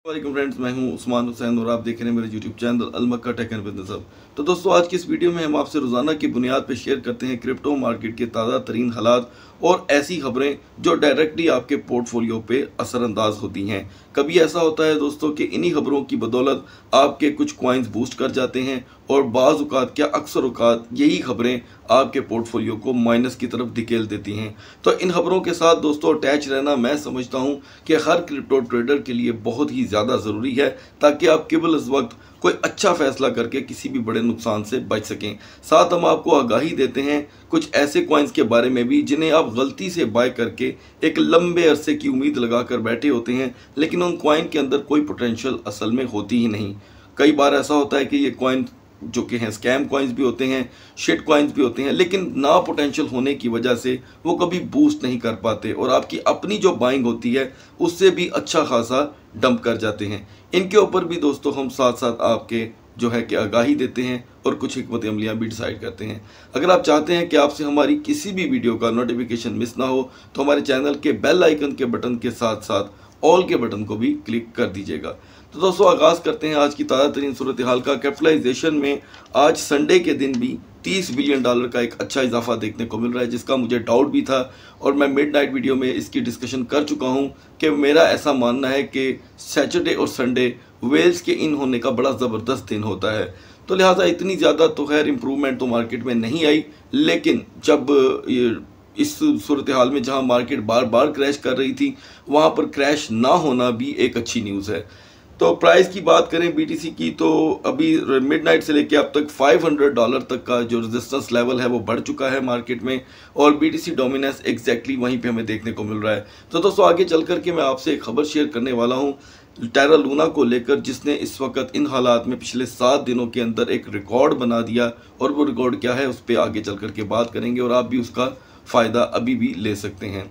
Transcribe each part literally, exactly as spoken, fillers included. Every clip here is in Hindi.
वालेकुम फ्रेंड्स, मैं हूं उस्मान हुसैन और आप देख रहे हैं मेरे YouTube channel Al Makkah tech and business hub. तो दोस्तों, आज की इस वीडियो में हम आपसे रोज़ाना की बुनियाद पर शेयर करते हैं क्रिप्टो मार्केट के ताज़ा तरीन हालात और ऐसी खबरें जो डायरेक्टली आपके पोर्टफोलियो पे असरअंदाज होती हैं। कभी ऐसा होता है दोस्तों कि इन्हीं खबरों की बदौलत आपके कुछ कॉइन्स बूस्ट कर जाते हैं और बाज़ औक़ात क्या अक्सर औक़ात यही खबरें आपके पोर्टफोलियो को माइनस की तरफ धकेल देती हैं। तो इन खबरों के साथ दोस्तों अटैच रहना मैं समझता हूं कि हर क्रिप्टो ट्रेडर के लिए बहुत ही ज़्यादा ज़रूरी है, ताकि आप केवल इस वक्त कोई अच्छा फैसला करके किसी भी बड़े नुकसान से बच सकें। साथ हम आपको आगाही देते हैं कुछ ऐसे कॉइन्स के बारे में भी जिन्हें आप गलती से बाय करके एक लंबे अरसे की उम्मीद लगाकर बैठे होते हैं, लेकिन उन कॉइन के अंदर कोई पोटेंशियल असल में होती ही नहीं। कई बार ऐसा होता है कि ये कॉइन जो कि हैं स्कैम कॉइन्स भी होते हैं, शिट कॉइन्स भी होते हैं, लेकिन ना पोटेंशियल होने की वजह से वो कभी बूस्ट नहीं कर पाते और आपकी अपनी जो बाइंग होती है उससे भी अच्छा खासा डंप कर जाते हैं। इनके ऊपर भी दोस्तों हम साथ साथ आपके जो है कि आगाही देते हैं और कुछ हिकमत अमलियाँ भी डिसाइड करते हैं। अगर आप चाहते हैं कि आपसे हमारी किसी भी वीडियो का नोटिफिकेशन मिस ना हो तो हमारे चैनल के बेल आइकन के बटन के साथ साथ ऑल के बटन को भी क्लिक कर दीजिएगा। तो दोस्तों, आगाज़ करते हैं आज की ताज़ा तरीन सूरत हाल का। कैपिटलाइजेशन में आज संडे के दिन भी तीस बिलियन डॉलर का एक अच्छा इजाफा देखने को मिल रहा है, जिसका मुझे डाउट भी था और मैं मिडनाइट वीडियो में इसकी डिस्कशन कर चुका हूं कि मेरा ऐसा मानना है कि सैटरडे और संडे वेल्स के इन होने का बड़ा ज़बरदस्त दिन होता है। तो लिहाजा इतनी ज़्यादा तो खैर इम्प्रूवमेंट तो मार्केट में नहीं आई, लेकिन जब ये इस सूरत हाल में जहां मार्केट बार बार क्रैश कर रही थी वहां पर क्रैश ना होना भी एक अच्छी न्यूज़ है। तो प्राइस की बात करें बीटीसी की, तो अभी मिडनाइट से लेकर अब तक पाँच सौ डॉलर तक का जो रेजिस्टेंस लेवल है वो बढ़ चुका है मार्केट में और बीटीसी डोमिनेंस एग्जैक्टली वहीं पे हमें देखने को मिल रहा है। तो दोस्तों, आगे चल कर के मैं आपसे एक खबर शेयर करने वाला हूँ टेरा लूना को लेकर, जिसने इस वक्त इन हालात में पिछले सात दिनों के अंदर एक रिकॉर्ड बना दिया और वो रिकॉर्ड क्या है उस पर आगे चल कर के बात करेंगे और आप भी उसका फ़ायदा अभी भी ले सकते हैं।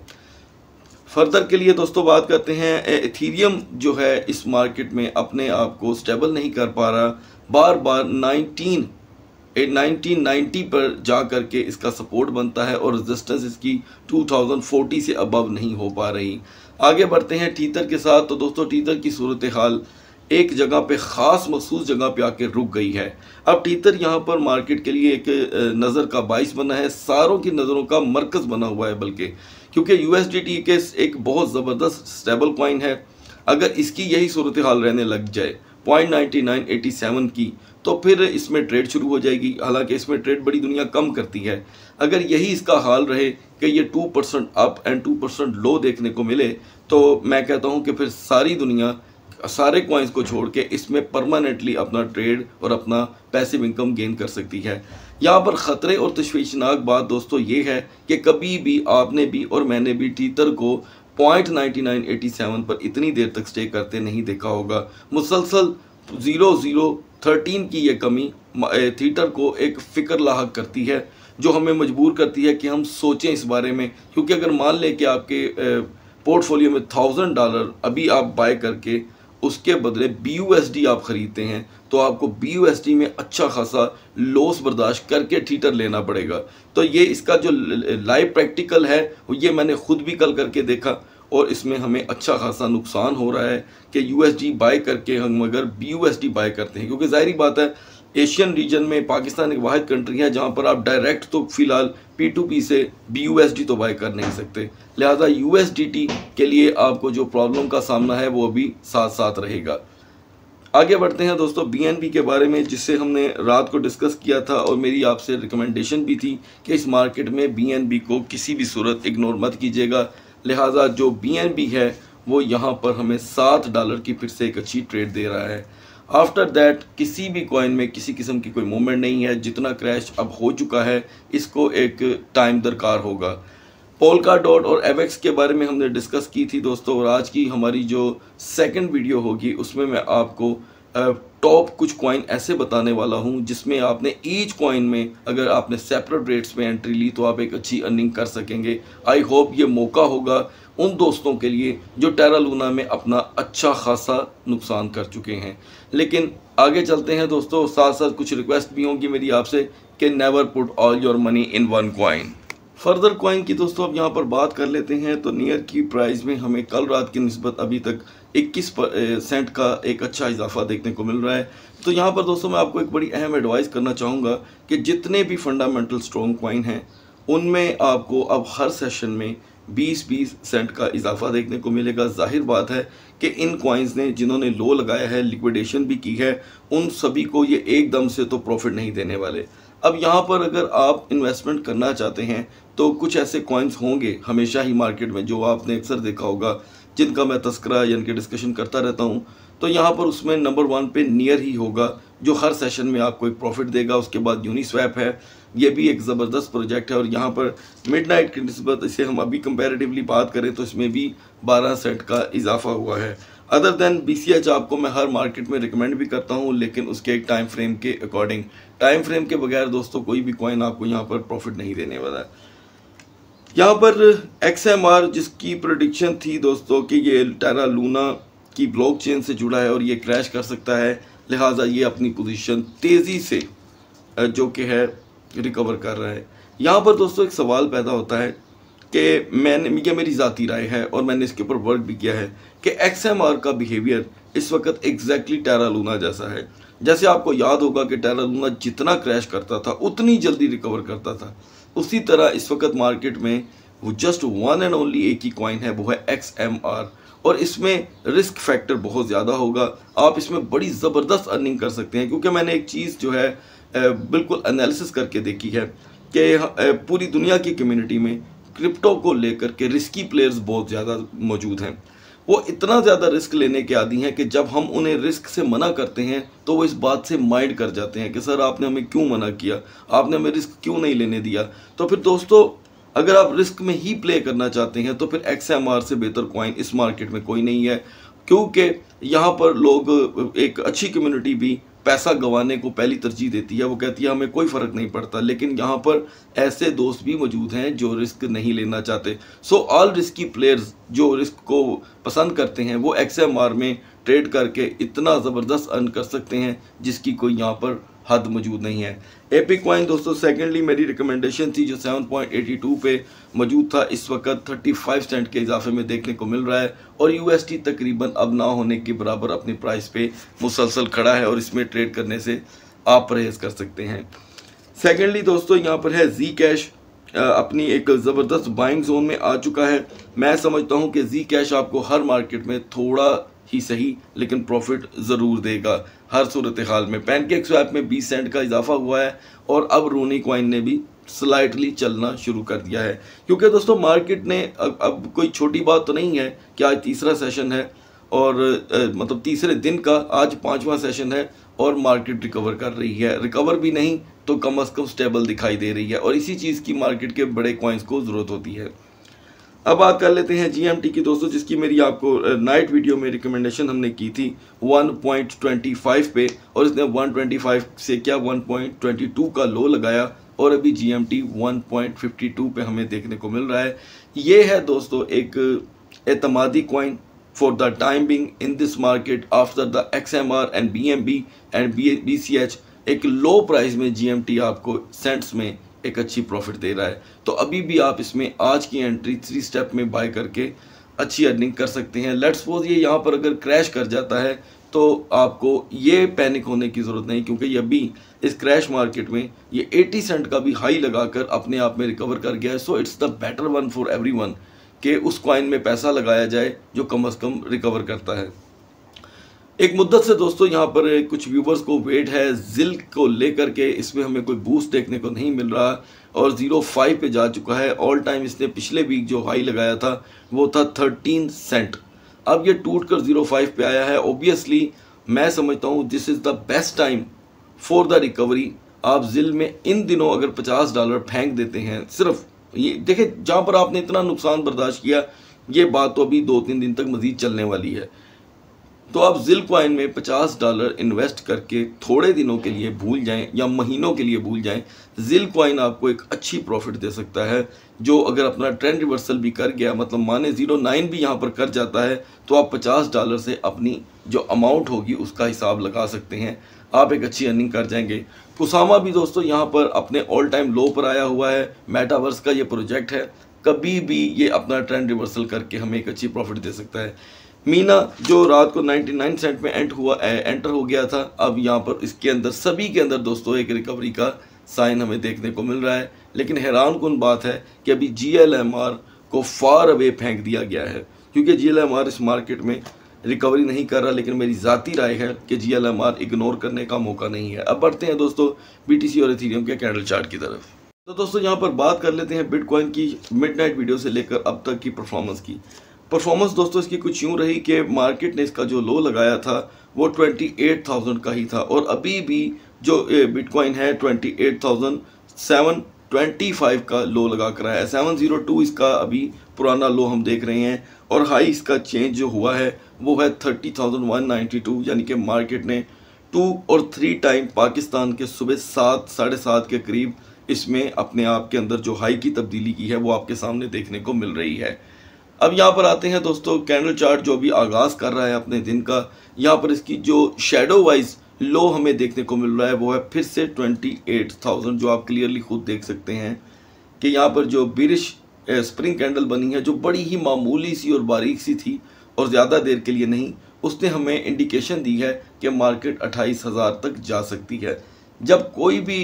फर्दर के लिए दोस्तों बात करते हैं, एथीरियम जो है इस मार्केट में अपने आप को स्टेबल नहीं कर पा रहा, बार बार नाइनटीन नाइनटीन नाइंटी पर जा करके इसका सपोर्ट बनता है और रेजिस्टेंस इसकी टू थाउजेंड फोर्टी से अबव नहीं हो पा रही। आगे बढ़ते हैं टीथर के साथ। तो दोस्तों, टीथर की सूरत हाल एक जगह पे ख़ास मखसूस जगह पे आके रुक गई है। अब टीथर यहाँ पर मार्केट के लिए एक नज़र का बाइस बना है, सारों की नज़रों का मरकज़ बना हुआ है, बल्कि क्योंकि यूएसडीटी के एक बहुत ज़बरदस्त स्टेबल कॉइन है। अगर इसकी यही सूरत हाल रहने लग जाए point ninety nine eighty seven की, तो फिर इसमें ट्रेड शुरू हो जाएगी। हालांकि इसमें ट्रेड बड़ी दुनिया कम करती है। अगर यही इसका हाल रहे कि ये two percent up and two percent low देखने को मिले, तो मैं कहता हूँ कि फिर सारी दुनिया सारे कॉइन्स को छोड़ के इसमें परमानेंटली अपना ट्रेड और अपना पैसिव इनकम गेन कर सकती है। यहाँ पर ख़तरे और तशवीशनाक बात दोस्तों ये है कि कभी भी आपने भी और मैंने भी टीथर को point ninety nine eighty seven पर इतनी देर तक स्टे करते नहीं देखा होगा। मुसलसल ज़ीरो ज़ीरो थर्टीन की ये कमी टीथर को एक फ़िक्र लाहक करती है, जो हमें मजबूर करती है कि हम सोचें इस बारे में। क्योंकि अगर मान लें कि आपके पोर्टफोलियो में थाउजेंड डॉलर अभी आप बाय करके उसके बदले बी यू एस डी आप ख़रीदते हैं, तो आपको बी यू एस डी में अच्छा खासा लॉस बर्दाश्त करके टीथर लेना पड़ेगा। तो ये इसका जो लाइव प्रैक्टिकल है ये मैंने खुद भी कल करके देखा और इसमें हमें अच्छा खासा नुकसान हो रहा है कि यू एस डी बाय करके हम अगर B U S D buy करते हैं, क्योंकि ज़ाहिर बात है एशियन रीजन में पाकिस्तान एक वाहिद कंट्री है जहाँ पर आप डायरेक्ट तो फिलहाल पी टू पी से बी यू एस डी तो बाय कर नहीं सकते। लिहाजा यू एस डी टी के लिए आपको जो प्रॉब्लम का सामना है वो भी साथ साथ रहेगा। आगे बढ़ते हैं दोस्तों बी एन बी के बारे में, जिससे हमने रात को डिस्कस किया था और मेरी आपसे रिकमेंडेशन भी थी कि इस मार्केट में बी एन बी को किसी भी सूरत इग्नोर मत कीजिएगा। लिहाजा जो बी एन बी है वो यहाँ पर हमें सात डॉलर की फिर से एक अच्छी ट्रेड दे रहा है। आफ्टर दैट किसी भी कॉइन में किसी किस्म की कोई मूवमेंट नहीं है। जितना क्रैश अब हो चुका है इसको एक टाइम दरकार होगा। पोल्का डॉट और एवेक्स के बारे में हमने डिस्कस की थी दोस्तों, और आज की हमारी जो सेकंड वीडियो होगी उसमें मैं आपको टॉप कुछ कॉइन ऐसे बताने वाला हूं जिसमें आपने ईच कॉइन में अगर आपने सेपरेट रेट्स में एंट्री ली तो आप एक अच्छी अर्निंग कर सकेंगे। आई होप ये मौका होगा उन दोस्तों के लिए जो टेरा लूना में अपना अच्छा खासा नुकसान कर चुके हैं। लेकिन आगे चलते हैं दोस्तों, साथ साथ कुछ रिक्वेस्ट भी होंगी मेरी आपसे कि never put all your money in one coin. Further coin की दोस्तों अब यहाँ पर बात कर लेते हैं। तो नियर की प्राइस में हमें कल रात की निस्बत अभी तक इक्कीस सेंट का एक अच्छा इजाफा देखने को मिल रहा है। तो यहाँ पर दोस्तों मैं आपको एक बड़ी अहम एडवाइस करना चाहूँगा कि जितने भी फंडामेंटल स्ट्रॉन्ग कॉइन हैं उनमें आपको अब हर सेशन में बीस बीस सेंट का इजाफा देखने को मिलेगा। जाहिर बात है कि इन कॉइन्स ने जिन्होंने लो लगाया है, लिक्विडेशन भी की है, उन सभी को ये एकदम से तो प्रॉफिट नहीं देने वाले। अब यहाँ पर अगर आप इन्वेस्टमेंट करना चाहते हैं तो कुछ ऐसे कॉइन्स होंगे हमेशा ही मार्केट में जो आपने अक्सर देखा होगा, जिनका मैं तस्करा यानी कि डिस्कशन करता रहता हूँ। तो यहाँ पर उसमें नंबर वन पे नियर ही होगा जो हर सेशन में आपको एक प्रॉफिट देगा। उसके बाद यूनिस्वैप है, ये भी एक ज़बरदस्त प्रोजेक्ट है और यहाँ पर मिडनाइट की निस्बत इसे हम अभी कंपैरेटिवली बात करें तो इसमें भी बारह सेंट का इजाफा हुआ है। Other than B C H आपको मैं हर मार्केट में रिकमेंड भी करता हूँ, लेकिन उसके एक टाइम फ्रेम के अकॉर्डिंग। टाइम फ्रेम के बगैर दोस्तों कोई भी कॉइन आपको यहाँ पर प्रॉफिट नहीं देने वाला है। यहाँ पर एक्स एम आर जिसकी प्रेडिक्शन थी दोस्तों कि ये टेरा लूना की ब्लॉकचेन से जुड़ा है और ये क्रैश कर सकता है, लिहाजा ये अपनी पोजीशन तेज़ी से जो कि है रिकवर कर रहा है। यहाँ पर दोस्तों एक सवाल पैदा होता है कि मैंने ये मेरी ज़ाती राय है और मैंने इसके ऊपर वर्क भी किया है कि एक्स एम आर का बिहेवियर इस वक्त एग्जैक्टली टेरा लूना जैसा है। जैसे आपको याद होगा कि टेरा लूना जितना क्रैश करता था उतनी जल्दी रिकवर करता था, उसी तरह इस वक्त मार्केट में वो जस्ट वन एंड ओनली एक ही कॉइन है, वो है एक्स एम आर। और इसमें रिस्क फैक्टर बहुत ज़्यादा होगा, आप इसमें बड़ी ज़बरदस्त अर्निंग कर सकते हैं। क्योंकि मैंने एक चीज़ जो है बिल्कुल एनालिसिस करके देखी है कि पूरी दुनिया की कम्युनिटी में क्रिप्टो को लेकर के रिस्की प्लेयर्स बहुत ज़्यादा मौजूद हैं। वो इतना ज़्यादा रिस्क लेने के आदी हैं कि जब हम उन्हें रिस्क से मना करते हैं तो वो इस बात से माइंड कर जाते हैं कि सर आपने हमें क्यों मना किया, आपने हमें रिस्क क्यों नहीं लेने दिया। तो फिर दोस्तों अगर आप रिस्क में ही प्ले करना चाहते हैं तो फिर एक्स एम आर से बेहतर कॉइन इस मार्केट में कोई नहीं है। क्योंकि यहाँ पर लोग, एक अच्छी कम्युनिटी भी पैसा गंवाने को पहली तरजीह देती है, वो कहती है हमें कोई फ़र्क नहीं पड़ता, लेकिन यहाँ पर ऐसे दोस्त भी मौजूद हैं जो रिस्क नहीं लेना चाहते। सो ऑल रिस्की प्लेयर्स जो रिस्क को पसंद करते हैं वो एक्स एम आर में ट्रेड करके इतना ज़बरदस्त अर्न कर सकते हैं जिसकी कोई यहाँ पर हद मौजूद नहीं है। एपिक कॉइन दोस्तों सेकेंडली मेरी रिकमेंडेशन थी जो सेवन पॉइंट एटी टू पे मौजूद था, इस वक्त थर्टी फाइव सेंट के इजाफे में देखने को मिल रहा है और यूएसटी तकरीबन अब ना होने के बराबर अपनी प्राइस पे मुसलसल खड़ा है और इसमें ट्रेड करने से आप परहेज कर सकते हैं। सेकेंडली दोस्तों यहाँ पर है जी कैश, अपनी एक ज़बरदस्त बाइंग जोन में आ चुका है। मैं समझता हूँ कि जी कैश आपको हर मार्केट में थोड़ा ही सही लेकिन प्रॉफिट ज़रूर देगा हर सूरत हाल में। पैनकेक स्वैप में बीस सेंट का इजाफा हुआ है और अब रूनी कॉइन ने भी स्लाइटली चलना शुरू कर दिया है। क्योंकि दोस्तों मार्केट ने अब, अब कोई छोटी बात तो नहीं है कि आज तीसरा सेशन है और आ, मतलब तीसरे दिन का आज पाँचवा सेशन है और मार्केट रिकवर कर रही है। रिकवर भी नहीं तो कम अज़ कम स्टेबल दिखाई दे रही है और इसी चीज़ की मार्केट के बड़े कॉइन्स को ज़रूरत होती है। अब बात कर लेते हैं जी एम टी की दोस्तों, जिसकी मेरी आपको नाइट वीडियो में रिकमेंडेशन हमने की थी वन पॉइंट टू फाइव पे और इसने वन ट्वेंटी फाइव से क्या वन पॉइंट टू टू का लो लगाया और अभी G M T one point fifty two पे हमें देखने को मिल रहा है। ये है दोस्तों एक एतमादी coin for the time being in this market after the X M R and B M B and B C H. एक लो प्राइस में जी एम टी आपको सेंट्स में एक अच्छी प्रॉफिट दे रहा है, तो अभी भी आप इसमें आज की एंट्री थ्री स्टेप में बाय करके अच्छी अर्निंग कर सकते हैं। लेट्स सपोज ये यहाँ पर अगर क्रैश कर जाता है तो आपको ये पैनिक होने की ज़रूरत नहीं, क्योंकि ये अभी इस क्रैश मार्केट में ये अस्सी सेंट का भी हाई लगाकर अपने आप में रिकवर कर गया है। So it's the better one for everyone कि उस कॉइन में पैसा लगाया जाए जो कम अज़ कम रिकवर करता है। एक मुद्दत से दोस्तों यहाँ पर कुछ व्यूवर्स को वेट है जिल को लेकर के, इसमें हमें कोई बूस्ट देखने को नहीं मिल रहा और ज़ीरो फाइव पे जा चुका है। ऑल टाइम इसने पिछले वीक जो हाई लगाया था वो था थर्टीन सेंट, अब ये टूट कर ज़ीरो फाइव पे आया है। ओबियसली मैं समझता हूँ this is the best time for the recovery. आप जिल में इन दिनों अगर पचास डॉलर फेंक देते हैं, सिर्फ ये देखिए जहाँ पर आपने इतना नुकसान बर्दाश्त किया, ये बात तो अभी दो तीन दिन तक मज़ीद चलने वाली है। तो आप जिल कॉइन में पचास डॉलर इन्वेस्ट करके थोड़े दिनों के लिए भूल जाएं या महीनों के लिए भूल जाएं, जिल कॉइन आपको एक अच्छी प्रॉफिट दे सकता है, जो अगर अपना ट्रेंड रिवर्सल भी कर गया, मतलब माने ज़ीरो नाइन भी यहाँ पर कर जाता है, तो आप पचास डॉलर से अपनी जो अमाउंट होगी उसका हिसाब लगा सकते हैं, आप एक अच्छी अर्निंग कर जाएंगे। कुसामा भी दोस्तों यहाँ पर अपने ऑल टाइम लो पर आया हुआ है। मेटावर्स का ये प्रोजेक्ट है, कभी भी ये अपना ट्रेंड रिवर्सल करके हमें एक अच्छी प्रॉफिट दे सकता है। मीना जो रात को निन्यानवे सेंट में एंट हुआ एंटर हो गया था, अब यहाँ पर इसके अंदर सभी के अंदर दोस्तों एक रिकवरी का साइन हमें देखने को मिल रहा है। लेकिन हैरान कुन बात है कि अभी जी एल एम आर को फार अवे फेंक दिया गया है, क्योंकि जी एल एम आर इस मार्केट में रिकवरी नहीं कर रहा। लेकिन मेरी ज़ाती राय है कि G L M R ignore करने का मौका नहीं है। अब बढ़ते हैं दोस्तों बी टी सी और इथेरियम के कैंडल चार्ट की तरफ। तो दोस्तों यहाँ पर बात कर लेते हैं बिटकॉइन की मिडनाइट वीडियो से लेकर अब तक की परफॉर्मेंस की। परफॉर्मेंस दोस्तों इसकी कुछ यूँ रही कि मार्केट ने इसका जो लो लगाया था वो अट्ठाईस हज़ार का ही था, और अभी भी जो बिटकॉइन है अट्ठाईस हज़ार सात सौ पच्चीस का लो लगा कर आया है। सात सौ दो इसका अभी पुराना लो हम देख रहे हैं, और हाई इसका चेंज जो हुआ है वो है तीस हज़ार एक सौ बानवे, यानी कि मार्केट ने टू और थ्री टाइम पाकिस्तान के सुबह सात साढ़े सात के करीब इसमें अपने आप के अंदर जो हाई की तब्दीली की है वो आपके सामने देखने को मिल रही है। अब यहाँ पर आते हैं दोस्तों कैंडल चार्ट जो भी आगाज़ कर रहा है अपने दिन का। यहाँ पर इसकी जो शेडो वाइज लो हमें देखने को मिल रहा है वो है फिर से अट्ठाईस हज़ार, जो आप क्लियरली खुद देख सकते हैं कि यहाँ पर जो बिरिश स्प्रिंग कैंडल बनी है, जो बड़ी ही मामूली सी और बारीक सी थी और ज़्यादा देर के लिए नहीं, उसने हमें इंडिकेशन दी है कि मार्केट अट्ठाईस हज़ार तक जा सकती है। जब कोई भी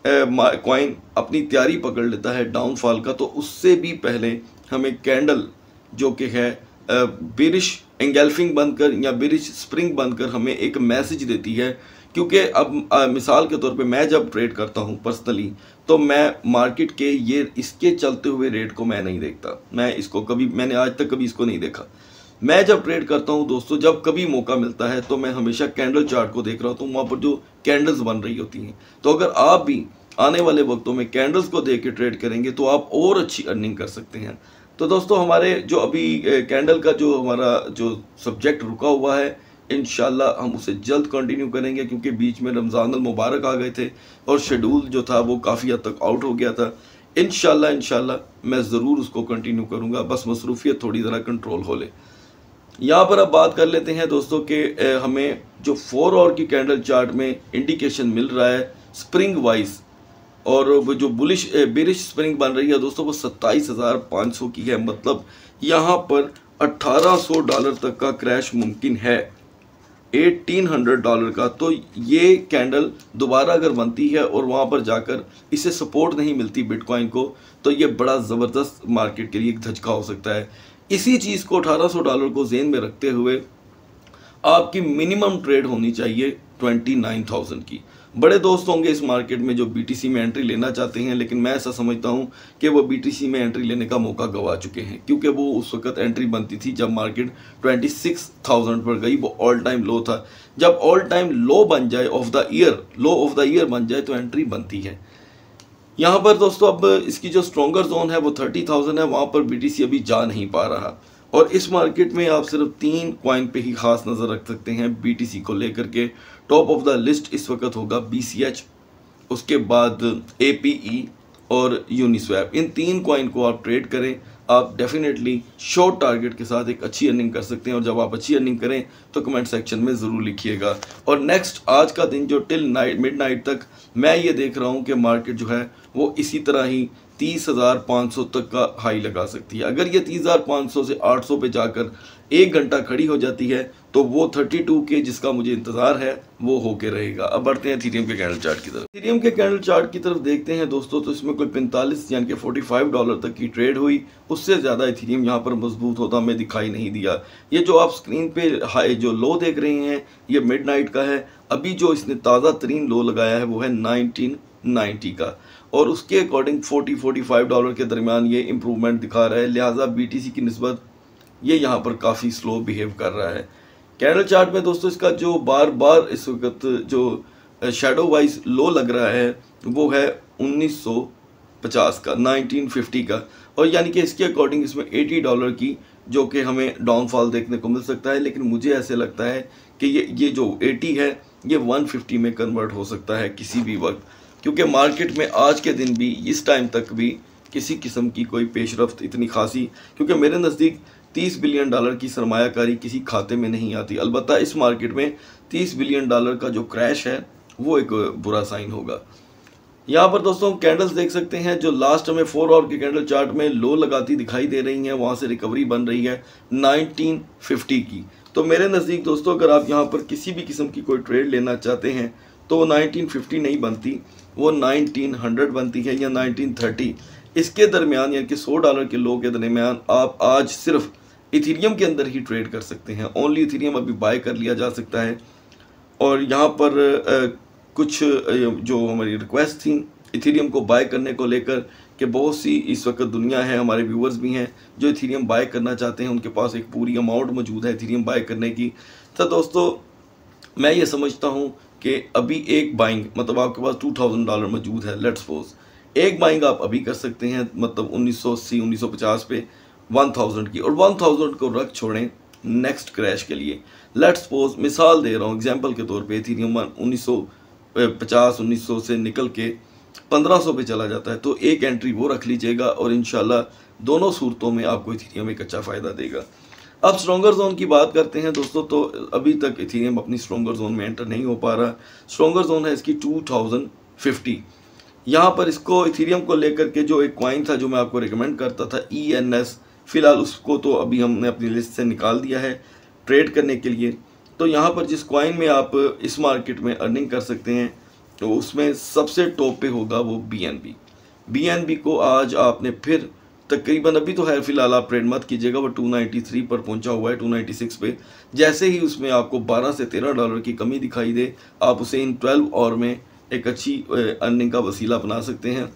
कॉइन अपनी तैयारी पकड़ लेता है डाउनफॉल का, तो उससे भी पहले हमें कैंडल जो कि है बिरिश एंगल्फिंग बनकर या बिरिश स्प्रिंग बनकर हमें एक मैसेज देती है। क्योंकि अब आ, मिसाल के तौर पे मैं जब ट्रेड करता हूँ पर्सनली, तो मैं मार्केट के ये इसके चलते हुए रेट को मैं नहीं देखता, मैं इसको कभी मैंने आज तक कभी इसको नहीं देखा। मैं जब ट्रेड करता हूँ दोस्तों, जब कभी मौका मिलता है तो मैं हमेशा कैंडल चार्ट को देख रहा होता हूँ, वहाँ पर जो कैंडल्स बन रही होती हैं। तो अगर आप भी आने वाले वक्तों में कैंडल्स को देख के ट्रेड करेंगे तो आप और अच्छी अर्निंग कर सकते हैं। तो दोस्तों हमारे जो अभी कैंडल का जो हमारा जो सब्जेक्ट रुका हुआ है, इंशाल्लाह हम उसे जल्द कंटिन्यू करेंगे, क्योंकि बीच में रमज़ान अल मुबारक आ गए थे और शेड्यूल जो था वो काफ़ी हद तक आउट हो गया था। इंशाल्लाह इंशाल्लाह मैं ज़रूर उसको कंटिन्यू करूँगा, बस मसरूफियत थोड़ी ज़रा कंट्रोल हो ले। यहाँ पर अब बात कर लेते हैं दोस्तों कि हमें जो फोर आवर की कैंडल चार्ट में इंडिकेशन मिल रहा है स्प्रिंग वाइज, और वो जो बुलिश बिरिश स्प्रिंग बन रही है दोस्तों वो सत्ताईस हज़ार पाँच सौ की है। मतलब यहाँ पर अठारह सौ डॉलर तक का क्रैश मुमकिन है, अठारह सौ डॉलर का। तो ये कैंडल दोबारा अगर बनती है और वहाँ पर जाकर इसे सपोर्ट नहीं मिलती बिटकॉइन को, तो ये बड़ा ज़बरदस्त मार्केट के लिए एक धचका हो सकता है। इसी चीज़ को अठारह सौ डॉलर को जेन में रखते हुए आपकी मिनिमम ट्रेड होनी चाहिए उनतीस हज़ार की। बड़े दोस्त होंगे इस मार्केट में जो बीटीसी में एंट्री लेना चाहते हैं, लेकिन मैं ऐसा समझता हूं कि वो बीटीसी में एंट्री लेने का मौका गवा चुके हैं, क्योंकि वो उस वक्त एंट्री बनती थी जब मार्केट छब्बीस हज़ार पर गई, वो ऑल टाइम लो था। जब ऑल टाइम लो बन जाए of the year, low of the year बन जाए तो एंट्री बनती है। यहाँ पर दोस्तों अब इसकी जो स्ट्रॉन्गर जोन है वो तीस हज़ार है, वहाँ पर बीटीसी अभी जा नहीं पा रहा। और इस मार्केट में आप सिर्फ तीन कॉइन पे ही खास नज़र रख सकते हैं बीटीसी को लेकर के। टॉप ऑफ द लिस्ट इस वक्त होगा बीसीएच, उसके बाद एपीई और यूनिस्वैप। इन तीन कॉइन को आप ट्रेड करें, आप डेफिनेटली शॉर्ट टारगेट के साथ एक अच्छी अर्निंग कर सकते हैं। और जब आप अच्छी अर्निंग करें तो कमेंट सेक्शन में ज़रूर लिखिएगा। और नेक्स्ट आज का दिन जो टिल नाइट मिड नाइट तक मैं ये देख रहा हूँ कि मार्केट जो है वो इसी तरह ही तीस हज़ार पाँच सौ तक का हाई लगा सकती है। अगर ये तीस हज़ार पाँच सौ से आठ सौ पे जाकर एक घंटा खड़ी हो जाती है तो वो बत्तीस के जिसका मुझे इंतज़ार है वो होके रहेगा। अब बढ़ते हैं इथेरियम के कैंडल चार्ट की तरफ। इथेरियम के कैंडल चार्ट की तरफ देखते हैं दोस्तों, तो इसमें कोई पैंतालीस यानी कि पैंतालीस डॉलर तक की ट्रेड हुई, उससे ज़्यादा इथेरियम यहाँ पर मजबूत होता हमें दिखाई नहीं दिया। ये जो आप स्क्रीन पे हाई जो लो देख रहे हैं ये मिडनाइट का है। अभी जो इसने ताज़ा तरीन लो लगाया है वो है नाइनटीन नाइन्टी का, और उसके अकॉर्डिंग चालीस पैंतालीस डॉलर के दरमियान ये इम्प्रूवमेंट दिखा रहा है। लिहाजा बीटीसी की निस्बत ये यहाँ पर काफ़ी स्लो बिहेव कर रहा है। कैंडल चार्ट में दोस्तों इसका जो बार बार इस वक्त जो शेडो वाइज लो लग रहा है वो है उन्नीस सौ पचास का, उन्नीस सौ पचास का, और यानी कि इसके अकॉर्डिंग इसमें अस्सी डॉलर की जो कि हमें डाउनफॉल देखने को मिल सकता है, लेकिन मुझे ऐसे लगता है कि ये ये जो अस्सी है ये एक सौ पचास में कन्वर्ट हो सकता है किसी भी वक्त, क्योंकि मार्केट में आज के दिन भी इस टाइम तक भी किसी किस्म की कोई पेशरफ्त इतनी खासी, क्योंकि मेरे नज़दीक तीस बिलियन डॉलर की सरमायाकारी किसी खाते में नहीं आती। अलबत्ता इस मार्केट में तीस बिलियन डॉलर का जो क्रैश है वो एक बुरा साइन होगा। यहाँ पर दोस्तों हम कैंडल्स देख सकते हैं, जो लास्ट में फोर आवर के कैंडल चार्ट में लो लगाती दिखाई दे रही हैं, वहाँ से रिकवरी बन रही है नाइनटीन फिफ्टी की। तो मेरे नज़दीक दोस्तों अगर आप यहाँ पर किसी भी किस्म की कोई ट्रेड लेना चाहते हैं तो वो नाइनटीन फिफ्टी नहीं बनती, वो नाइनटीन हंड्रेड बनती है या नाइनटीन थर्टी। इसके दरमियान यानी कि सौ डॉलर के लो के दरमियान आप आज सिर्फ इथीरियम के अंदर ही ट्रेड कर सकते हैं। ओनली इथीरियम अभी बाय कर लिया जा सकता है। और यहाँ पर आ, कुछ जो हमारी रिक्वेस्ट थी इथीरियम को बाय करने को लेकर कि बहुत सी इस वक्त दुनिया है, हमारे व्यूअर्स भी हैं जो इथीरियम बाय करना चाहते हैं, उनके पास एक पूरी अमाउंट मौजूद है इथीरियम बाय करने की। तो दोस्तों मैं ये समझता हूँ कि अभी एक बाइंग मतलब आपके पास टू थाउजेंड डॉलर मौजूद है, लेट्स सपोज एक बाइंग आप अभी कर सकते हैं, मतलब उन्नीस सौ अस्सी उन्नीस सौ पचास पे वन थाउजेंड की, और वन थाउजेंड को रख छोड़ें नेक्स्ट क्रैश के लिए। लेट्स सपोज मिसाल दे रहा हूँ एग्जांपल के तौर पे इथीरियम उन्नीस सौ पचास उन्नीस सौ से निकल के पंद्रह सौ पे चला जाता है, तो एक एंट्री वो रख लीजिएगा और इंशाल्लाह दोनों सूरतों में आपको इथीरियम एक अच्छा फ़ायदा देगा। अब स्ट्रॉन्गर जोन की बात करते हैं दोस्तों, तो अभी तक इथीरियम अपनी स्ट्रॉन्गर जोन में एंटर नहीं हो पा रहा। स्ट्रॉन्गर जोन है इसकी टू थाउजेंड फिफ्टी। यहाँ पर इसको इथीरियम को लेकर के जो एक कॉइन था जो मैं आपको रिकमेंड करता था ई एन एस, फिलहाल उसको तो अभी हमने अपनी लिस्ट से निकाल दिया है ट्रेड करने के लिए। तो यहाँ पर जिस कॉइन में आप इस मार्केट में अर्निंग कर सकते हैं तो उसमें सबसे टॉप पे होगा वो B N B. B N B को आज आपने फिर तकरीबन, अभी तो है फिलहाल आप ट्रेड मत कीजिएगा, वो टू नाइन्टी थ्री पर पहुंचा हुआ है, टू नाइन्टी सिक्स पे। जैसे ही उसमें आपको बारह से तेरह डॉलर की कमी दिखाई दे, आप उसे इन ट्वेल्व आवर में एक अच्छी अर्निंग का वसीला बना सकते हैं।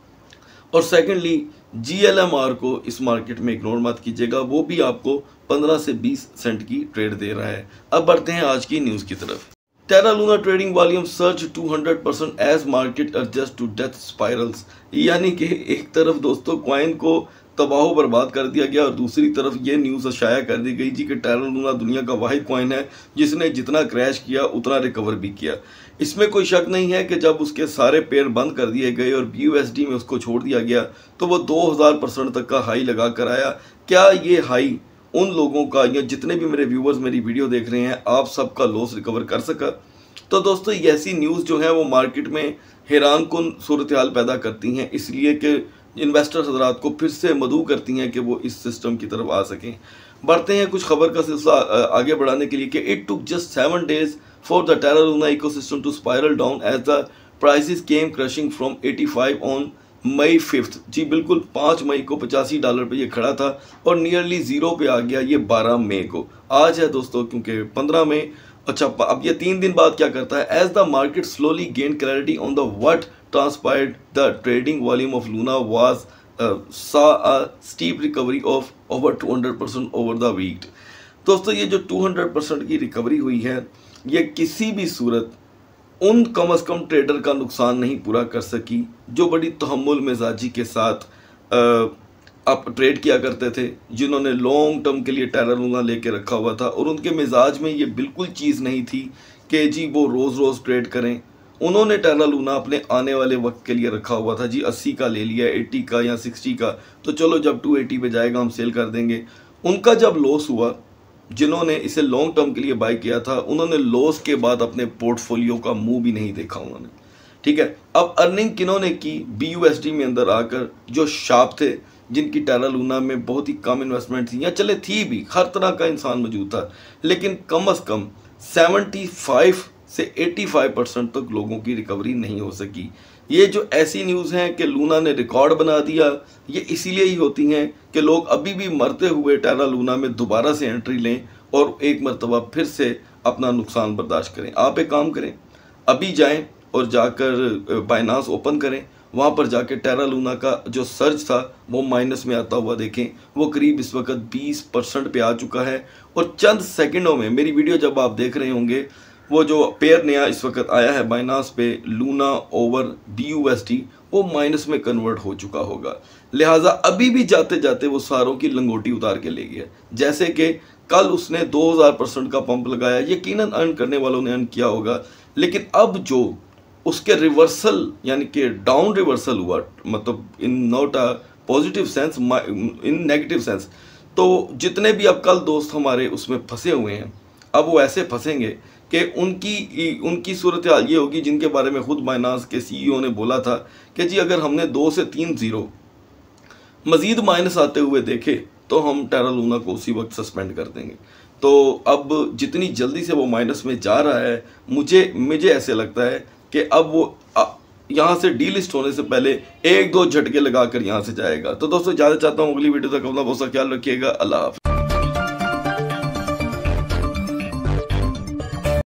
और secondly G L M R को इस मार्केट में इग्नोर मत कीजिएगा, वो भी आपको पंद्रह से बीस सेंट की ट्रेड दे रहा है। अब बढ़ते हैं आज की न्यूज़ की तरफ। Terra Luna trading volume search two hundred percent as market adjust to death spirals. यानी कि एक तरफ दोस्तों कॉइन को तबाह बर्बाद कर दिया गया और दूसरी तरफ ये न्यूज़ अशाया कर दी गई जी कि टेरा लूना दुनिया का वाहिद कॉइन है जिसने जितना क्रैश किया उतना रिकवर भी किया। इसमें कोई शक नहीं है कि जब उसके सारे पेयर बंद कर दिए गए और बी यू एस डी में उसको छोड़ दिया गया तो वो दो हज़ार परसेंट तक का हाई लगा कर आया। क्या ये हाई उन लोगों का, या जितने भी मेरे व्यूवर्स मेरी वीडियो देख रहे हैं, आप सबका लॉस रिकवर कर सका? तो दोस्तों ये ऐसी न्यूज़ जो है वो मार्केट में हैरान कुन सूरत हाल पैदा करती हैं, इसलिए कि इन्वेस्टर हजरात को फिर से मदऊ करती हैं कि वो इस सिस्टम की तरफ आ सकें। बढ़ते हैं कुछ खबर का सिलसिला आगे बढ़ाने के लिए कि it took just seven days for the Terra Luna ecosystem to spiral down as the prices came crashing from eighty five on May fifth. जी बिल्कुल, पाँच मई को पचासी डॉलर पे ये खड़ा था और नियरली ज़ीरो पे आ गया ये बारह मई को। आज है दोस्तों क्योंकि पंद्रह मई। अच्छा, अब ये तीन दिन बाद क्या करता है? As the market slowly gain clarity on the what transpired the trading volume of Luna was saw a steep recovery of over two hundred percent over the week। दोस्तों ये जो टू हंड्रेड परसेंट की रिकवरी हुई है ये किसी भी सूरत उन कम अज़ कम ट्रेडर का नुकसान नहीं पूरा कर सकी जो बड़ी तहम्मुल मिजाजी के साथ आप ट्रेड किया करते थे, जिन्होंने लॉन्ग टर्म के लिए टेरा लूना लेके रखा हुआ था और उनके मिजाज में ये बिल्कुल चीज़ नहीं थी कि जी वो रोज़ रोज़ ट्रेड करें। उन्होंने टेरा लूना अपने आने वाले वक्त के लिए रखा हुआ था जी, अस्सी का ले लिया, अस्सी का या साठ का, तो चलो जब टू एटी पे जाएगा हम सेल कर देंगे। उनका जब लॉस हुआ, जिन्होंने इसे लॉन्ग टर्म के लिए बाय किया था, उन्होंने लॉस के बाद अपने पोर्टफोलियो का मुंह भी नहीं देखा उन्होंने। ठीक है, अब अर्निंग किन्होंने की? बी यू एस डी में अंदर आकर जो शार्प थे, जिनकी टेरा लूना में बहुत ही कम इन्वेस्टमेंट थी, या चले थी भी, हर तरह का इंसान मौजूद था, लेकिन कम अज़ कम सेवेंटी फाइव से पचासी परसेंट तक लोगों की रिकवरी नहीं हो सकी। ये जो ऐसी न्यूज़ हैं कि लूना ने रिकॉर्ड बना दिया, ये इसीलिए ही होती हैं कि लोग अभी भी मरते हुए टेरा लूना में दोबारा से एंट्री लें और एक मरतबा फिर से अपना नुकसान बर्दाश्त करें। आप एक काम करें, अभी जाएं और जाकर बाइनांस ओपन करें, वहाँ पर जाके टेरा लूना का जो सर्च था वो माइनस में आता हुआ देखें। वो करीब इस वक्त बीस परसेंट पे आ चुका है और चंद सेकंडों में, मेरी वीडियो जब आप देख रहे होंगे, वो जो पेयर नया इस वक्त आया है बाइनांस पे, Luna over B U S D, वो माइनस में कन्वर्ट हो चुका होगा। लिहाजा अभी भी जाते जाते वो सारों की लंगोटी उतार के ले गया। जैसे कि कल उसने दो हज़ार परसेंट का पंप लगाया, यकीनन अर्न करने वालों ने अर्न किया होगा, लेकिन अब जो उसके रिवर्सल यानी कि डाउन रिवर्सल हुआ, मतलब in not a positive sense, in negative sense, तो जितने भी अब कल दोस्त हमारे उसमें फंसे हुए हैं, अब वो ऐसे फंसेंगे कि उनकी उनकी सूरत हाल ये होगी जिनके बारे में खुद बाइनांस के सीईओ ने बोला था कि जी अगर हमने दो से तीन जीरो मजीद माइनस आते हुए देखे तो हम टेरा लूना को उसी वक्त सस्पेंड कर देंगे। तो अब जितनी जल्दी से वो माइनस में जा रहा है, मुझे मुझे ऐसे लगता है कि अब वो यहाँ से डीलिस्ट होने से पहले एक दो झटके लगाकर यहाँ से जाएगा। तो दोस्तों ज़्यादा चाहता हूँ अगली वीडियो तक अपना बहुत सा ख्याल रखिएगा। अल्लाह हाफ़िज़।